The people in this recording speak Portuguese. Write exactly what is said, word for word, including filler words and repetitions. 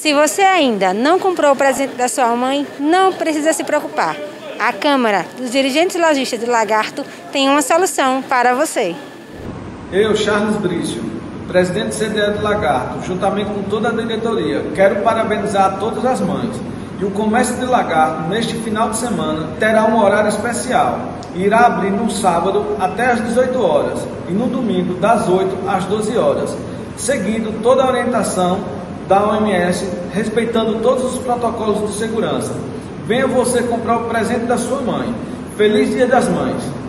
Se você ainda não comprou o presente da sua mãe, não precisa se preocupar. A Câmara dos Dirigentes Lojistas do Lagarto tem uma solução para você. Eu, Charles Brício, presidente do C D E do Lagarto, juntamente com toda a diretoria, quero parabenizar todas as mães. E o comércio de Lagarto, neste final de semana, terá um horário especial. Irá abrir no sábado até às dezoito horas e no domingo das oito às doze horas, seguindo toda a orientação da O M S, respeitando todos os protocolos de segurança. Venha você comprar o presente da sua mãe. Feliz Dia das Mães!